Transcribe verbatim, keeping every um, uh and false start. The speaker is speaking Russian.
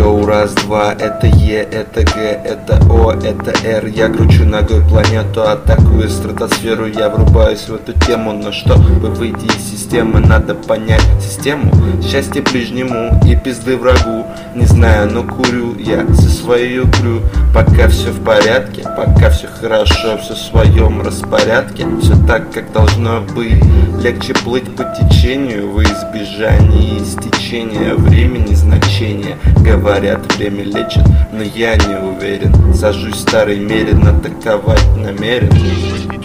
Йоу, раз, два, это Е, это Г, это О, это Р. Я кручу ногой планету, атакую стратосферу. Я врубаюсь в эту тему, но чтобы выйти из системы, надо понять систему. Счастье ближнему и пизды врагу. Не знаю, но курю я со своей крю. Пока все в порядке, пока все хорошо, все в своем распорядке, все так, как должно быть. Легче плыть по течению в избежании истечения времени значения. Говорят, время лечит, но я не уверен. Сажусь в старой мере, атаковать намерен.